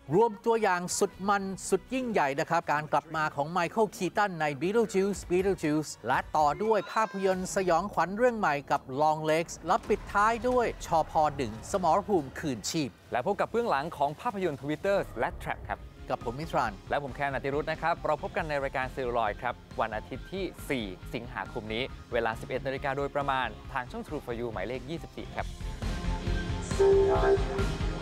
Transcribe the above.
รวมตัวอย่างสุดมันสุดยิ่งใหญ่นะครับการกลับมาของไมเคิลคีตันใน Beetlejuice และต่อด้วยภาพยนตร์สยองขวัญเรื่องใหม่กับ Long Legs และปิดท้ายด้วยชพ.1 สมรภูมิคืนชีพและพบกับเบื้องหลังของภาพยนตร์ Twitter และ Trap ครับกับผมมิตรันและผมแคนอติรุธนะครับเราพบกันในรายการซีโรลอยครับวันอาทิตย์ที่ 4 สิงหาคมนี้เวลา 11 นาฬิกาโดยประมาณทางช่อง True for You หมายเลข 24 ครับ